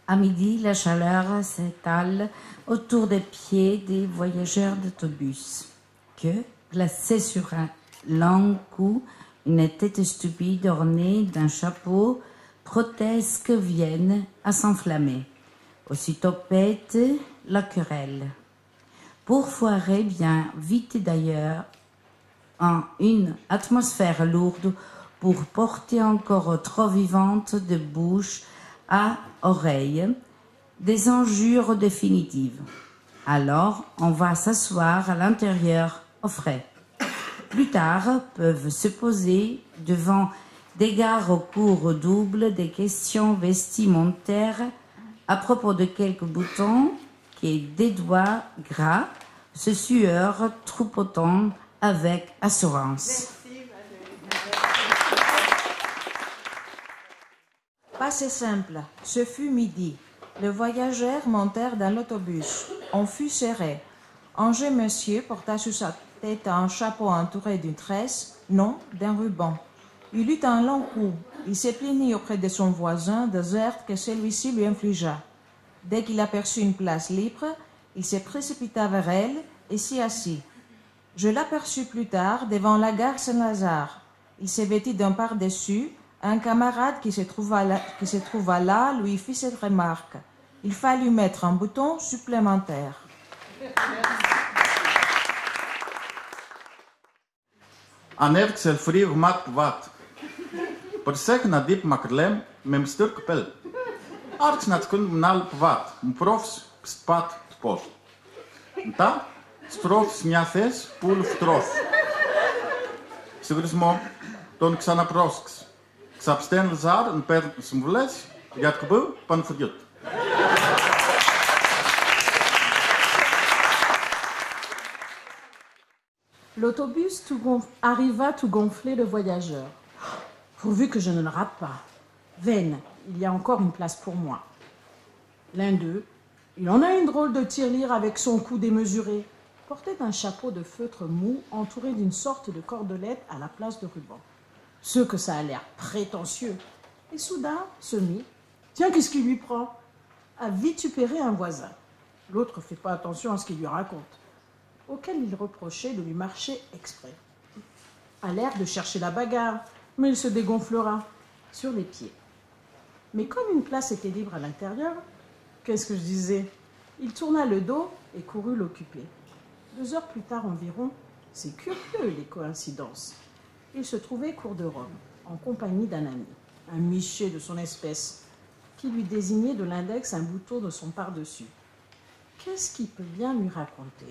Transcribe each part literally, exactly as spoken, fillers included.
À midi, la chaleur s'étale autour des pieds des voyageurs d'autobus, que, glacés sur un long cou, une tête stupide ornée d'un chapeau, protestes viennent à s'enflammer. Aussitôt pète la querelle. Pour foirer bien vite d'ailleurs, en une atmosphère lourde, pour porter encore trop vivante de bouche à oreille, des injures définitives. Alors, on va s'asseoir à l'intérieur au frais. Plus tard, peuvent se poser devant des gares au cours double des questions vestimentaires à propos de quelques boutons qui, des doigts gras, se sueur troupotant avec assurance. Passé simple, ce fut midi. Les voyageurs montèrent dans l'autobus. On fut serré. Un jeune monsieur porta sur sa tête un chapeau entouré d'une tresse, non d'un ruban. Il eut un long cou. Il se plaignit auprès de son voisin des heurts que celui-ci lui infligea. Dès qu'il aperçut une place libre, il se précipita vers elle et s'y assit. Je l'aperçus plus tard devant la gare Saint-Lazare. Il se vêtit d'un pardessus. Un camarade qui se, trouva là, qui se trouva là lui fit cette remarque. Il fallut mettre un bouton supplémentaire. Anevksel frig mat wat. Persek na dip makrlem mem sturk pel. Arts nat kun nal wat. Mprofs spat spos. Ta strofs μια θες πουλ φτροφ. Συγχρησμό τον ξαναπρόσκς. Ξαπστέν ζάρ εν παίρν συμβουλές για το κουμπού πανφουριούτ. L'autobus tout gonf- arriva tout gonflé de voyageurs. Pourvu que je ne le rate pas. Veine, il y a encore une place pour moi. L'un d'eux, il en a une drôle de tirelire avec son cou démesuré, portait un chapeau de feutre mou entouré d'une sorte de cordelette à la place de ruban. Ce que ça a l'air prétentieux. Et soudain, se mit, tiens, qu'est-ce qui lui prend? À vitupérer un voisin. L'autre ne fait pas attention à ce qu'il lui raconte, auquel il reprochait de lui marcher exprès. A l'air de chercher la bagarre, mais il se dégonflera sur les pieds. Mais comme une place était libre à l'intérieur, qu'est-ce que je disais? Il tourna le dos et courut l'occuper. Deux heures plus tard environ, c'est curieux les coïncidences. Il se trouvait cour de Rome, en compagnie d'un ami, un miché de son espèce, qui lui désignait de l'index un bouton de son par-dessus. Qu'est-ce qu'il peut bien lui raconter?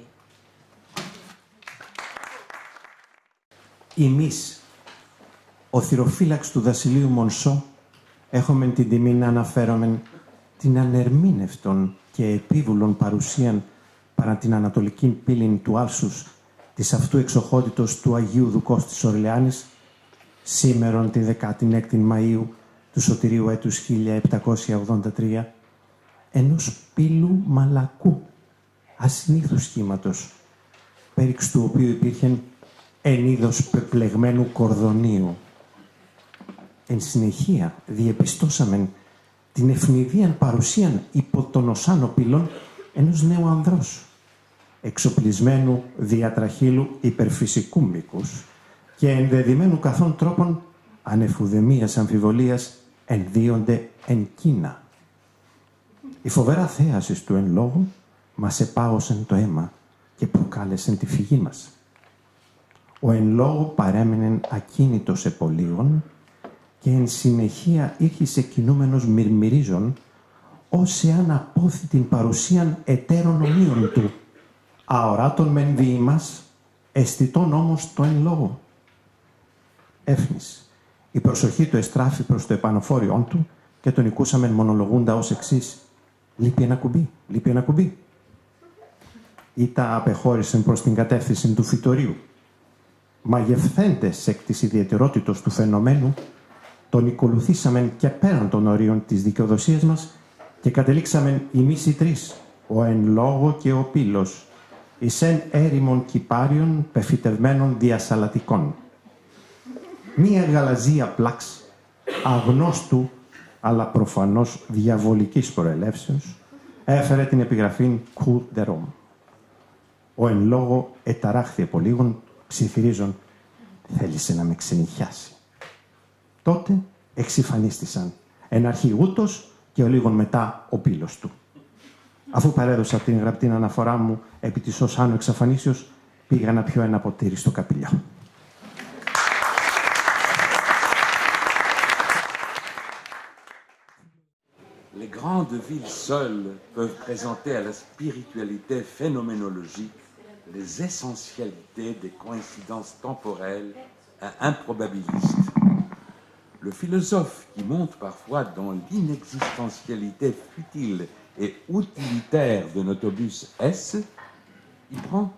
Εμείς, ο θυροφύλαξ του Βασιλείου Μονσό, έχουμε την τιμή να αναφέρομεν την ανερμήνευτον και επίβουλον παρουσίαν παρά την ανατολική πύλην του Άλσους της αυτού εξοχότητος του Αγίου Δουκός της Ορλεάνης, σήμερον τη δεκάτη έκτη Μαΐου του Σωτηρίου έτους χίλια επτακόσια ογδόντα τρία, ενός πύλου μαλακού, ασυνήθου σχήματος, πέριξ του οποίου υπήρχε εν είδος πεπλεγμένου κορδονίου. Εν συνεχεία διεπιστώσαμεν την ευνηδίαν παρουσίαν υπό των οσάνο πύλων ενός νέου ανδρός, εξοπλισμένου διατραχύλου υπερφυσικού μήκους και ενδεδειμένου καθόν τρόπον ανεφουδεμίας αμφιβολίας ενδύονται εν Κίνα. Η φοβερά θέαση του εν λόγω μας επάγωσεν το αίμα και προκάλεσεν τη φυγή μας. Ο εν λόγω παρέμεινεν ακίνητος επολίγων και εν συνεχεία ήρχισε κινούμενος μυρμυρίζων, ως εάν απόθη την παρουσίαν εταίρων ομοίων του, αοράτων μεν διήμας, αισθητών όμως το εν λόγω. Έφνης, η προσοχή του εστράφη προς το επανοφόριόν του και τον οικούσαμεν μονολογούντα ως εξής: «Λείπει ένα κουμπί, λείπει ένα κουμπί». Ήτα απεχώρησεν προς την κατεύθυνση του φυτορίου. Μαγευθέντες εκ της ιδιαιτερότητος του φαινομένου, τον ακολουθήσαμεν και πέραν των ορίων της δικαιοδοσίας μας και κατελήξαμεν εμείς οι τρεις, ο εν λόγω και ο πύλος, εις εν έρημων κυπάριων πεφυτευμένων διασαλατικών. Μία γαλαζία πλάξ, αγνώστου αλλά προφανώς διαβολικής προελεύσεως, έφερε την επιγραφή «Coup de Rome». Ο εν λόγω εταράχθη επολίγων, ψιθυρίζων «Θέλησε να με ξενιχιάσει». Τότε εξυφανίστησαν εν αρχή ούτος και ο λίγον μετά ο πύλος του. Αφού παρέδωσα την γραπτή αναφορά μου επί της ως άνω εξαφανίσεως, πήγα να πιω ένα ποτήρι στο καπηλιό. Les grandes villes seules peuvent présenter à la spiritualité phénoménologique les essentialités des coïncidences temporelles à improbabilistes. Le philosophe qui monte parfois dans l'inexistentialité futile et utilitaire de l'autobus S, il prend,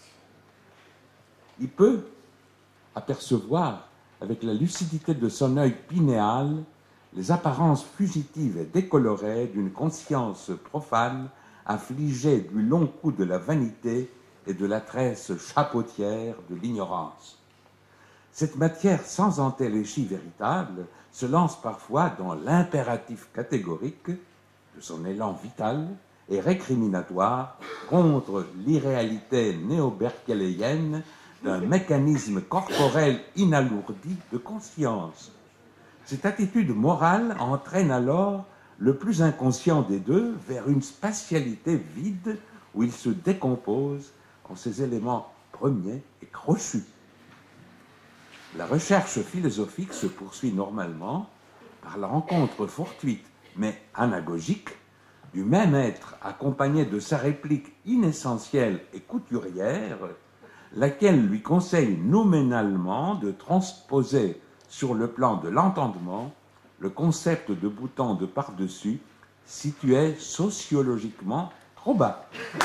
il peut apercevoir avec la lucidité de son œil pinéal les apparences fugitives et décolorées d'une conscience profane affligée du long coup de la vanité et de la tresse chapeautière de l'ignorance. Cette matière sans entéléchie véritable se lance parfois dans l'impératif catégorique de son élan vital et récriminatoire contre l'irréalité néo-berkeléienne d'un mécanisme corporel inalourdi de conscience. Cette attitude morale entraîne alors le plus inconscient des deux vers une spatialité vide où il se décompose en ses éléments premiers et crochus. La recherche philosophique se poursuit normalement par la rencontre fortuite mais anagogique du même être accompagné de sa réplique inessentielle et couturière, laquelle lui conseille nominalement de transposer sur le plan de l'entendement le concept de bouton de par-dessus situé sociologiquement trop bas.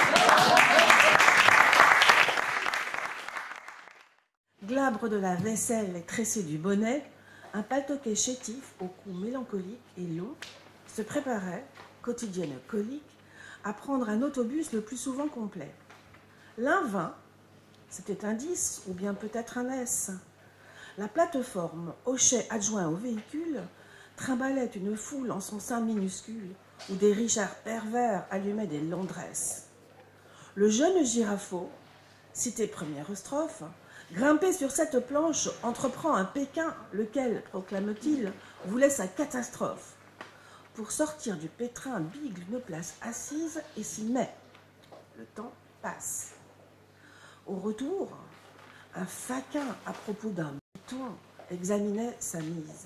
Glabre de la vaisselle et tressé du bonnet, un paltoquet chétif au cou mélancolique et long se préparait, quotidienne colique, à prendre un autobus le plus souvent complet. L'un vint, c'était un dix ou bien peut-être un S. La plateforme, hochet adjoint au véhicule, trimbalait une foule en son sein minuscule où des richards pervers allumaient des laundresses. Le jeune Girafeau, cité première strophe, grimpé sur cette planche, entreprend un Pékin, lequel, proclame-t-il, voulait sa catastrophe. Pour sortir du pétrin, bigle une place assise et s'y met. Le temps passe. Au retour, un faquin à propos d'un mouton examinait sa mise.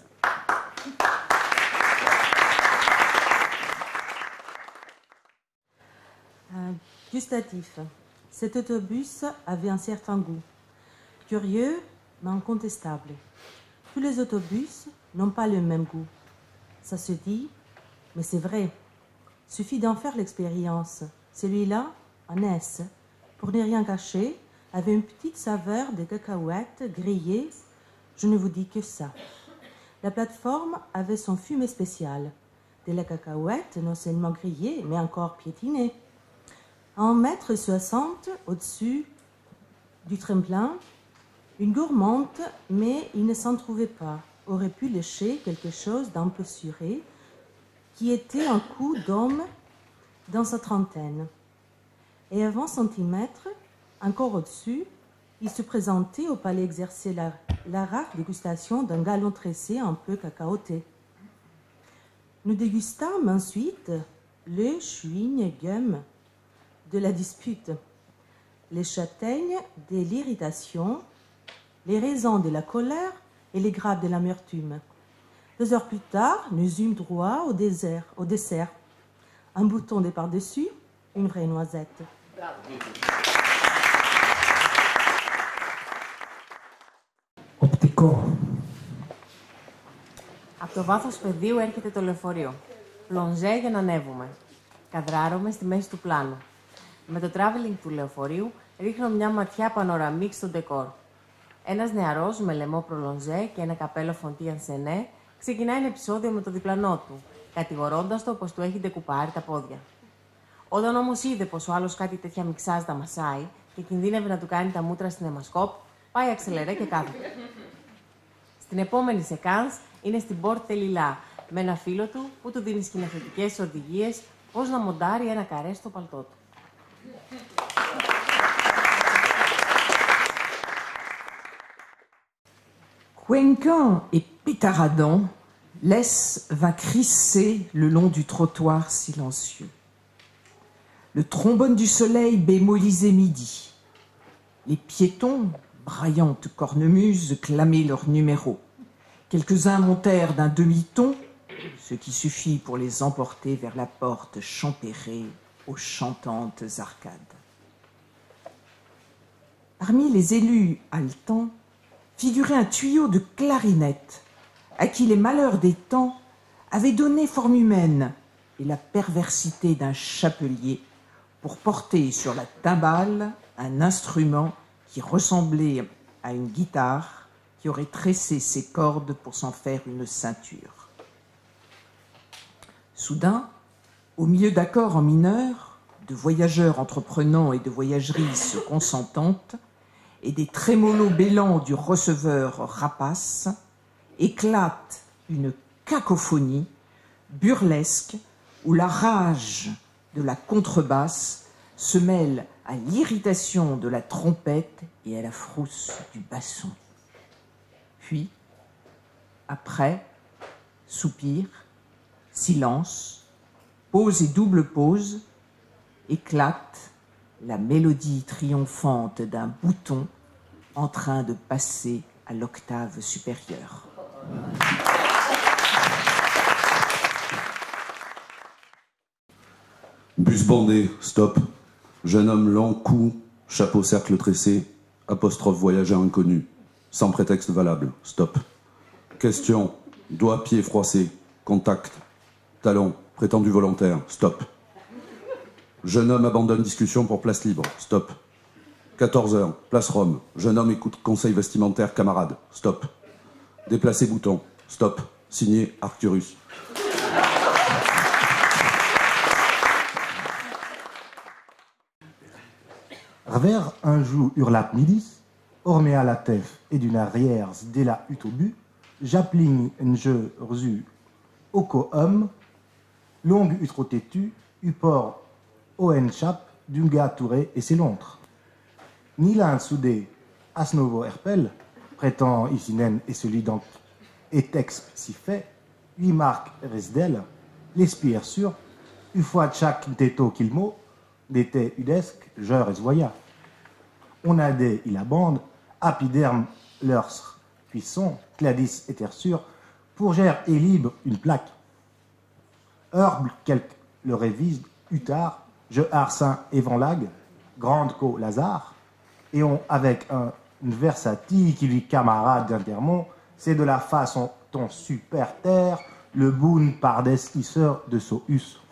Un gustatif. Cet autobus avait un certain goût. Curieux, mais incontestable. Tous les autobus n'ont pas le même goût. Ça se dit, mais c'est vrai. Suffit d'en faire l'expérience. Celui-là, un S, pour ne rien cacher, avait une petite saveur de cacahuètes grillées. Je ne vous dis que ça. La plateforme avait son fumet spécial. De la cacahuète non seulement grillée, mais encore piétinée. À un mètre soixante au-dessus du tremplin, une gourmande, mais il ne s'en trouvait pas, aurait pu lécher quelque chose d'un peu suré, qui était un coup d'homme dans sa trentaine. Et à vingt centimètres, encore au-dessus, il se présentait au palais exercer la, la rare dégustation d'un galon tressé un peu cacaoté. Nous dégustâmes ensuite le chewing-gum de la dispute, les châtaignes de l'irritation, les raisins de la colère et les grappes de l'amertume. Deux heures plus tard, nous eûmes droit au désert, au dessert. Un bouton de par-dessus, une vraie noisette. Οπτικό. Από το βάθος πεδίου έρχεται το λεωφορείο. Πλονζέ για να ανέβουμε. Καδράρομαι στη μέση του πλάνου. Με το travelling του λεωφορείου ρίχνω μια ματιά πανοραμίκ στο ντεκόρ. Ένας νεαρός με λαιμό προλονζέ και ένα καπέλο φοντίαν σενέ ξεκινάει ένα επεισόδιο με το διπλανό του, κατηγορώντας το πως του έχει ντεκουπάρει τα πόδια. Όταν όμως είδε πως ο άλλος κάτι τέτοια μιξάζ τα μασάει και κινδύνευε να του κάνει τα μούτρα στην αιμασκόπ, πάει αξελερέ και κάθεται. Στην επόμενη σεκάνς είναι στην Πόρτε Λιλά, με ένα φίλο του που του δίνει σκηνοθετικές οδηγίες πώς να μοντάρει ένα καρέ στο παλτό του. Cuenquin et pétaradant, l'S va crisser le long du trottoir silencieux. Le trombone du soleil bémolisait midi. Les piétons, braillantes cornemuses, clamaient leur numéro. Quelques-uns montèrent d'un demi-ton, ce qui suffit pour les emporter vers la porte champérée aux chantantes arcades. Parmi les élus haletants, figurait un tuyau de clarinette à qui les malheurs des temps avaient donné forme humaine et la perversité d'un chapelier pour porter sur la timbale un instrument qui ressemblait à une guitare qui aurait tressé ses cordes pour s'en faire une ceinture. Soudain, au milieu d'accords en mineur, de voyageurs entreprenants et de voyagerisses consentantes, et des trémolos bêlants du receveur rapace, éclate une cacophonie burlesque où la rage de la contrebasse se mêle à l'irritation de la trompette et à la frousse du basson. Puis, après, soupir, silence, pause et double pause, éclate la mélodie triomphante d'un bouton en train de passer à l'octave supérieure. Bus bandé, stop. Jeune homme long, cou, chapeau cercle tressé, apostrophe voyageur inconnu. Sans prétexte valable, stop. Question, doigt, pied froissé, contact, talon, prétendu volontaire, stop. Jeune homme abandonne discussion pour place libre, stop. quatorze heures, place Rome. Jeune homme écoute conseil vestimentaire, camarade, stop. Déplacer bouton, stop. Signé Arcturus. Revers un jour hurlat midis, ormé à la tef et d'une arrière dès la utobu, j'appling un jeu reçu oko homme, longue utro têtu, upor oen chap, d'un gars touré et ses lontres. Ni l'un soudé Asnovo Herpel, prétend Isinen et celui dont et texte si fait, huit marques resdel, l'espire sûr, une fois chaque teto qu'il mot, d'été udesque, jeur et voya. On a des il abande, apiderme leurs puissants, cladis et terre sûre, pour gère et libre une plaque. Heurble quelque le révise, utard, je harsin et vanlag, grande co Lazare, et on avec un une versatile qui lui camarade d'Intermont, c'est de la façon ton super terre, le boon par des hisseurs de Sohus.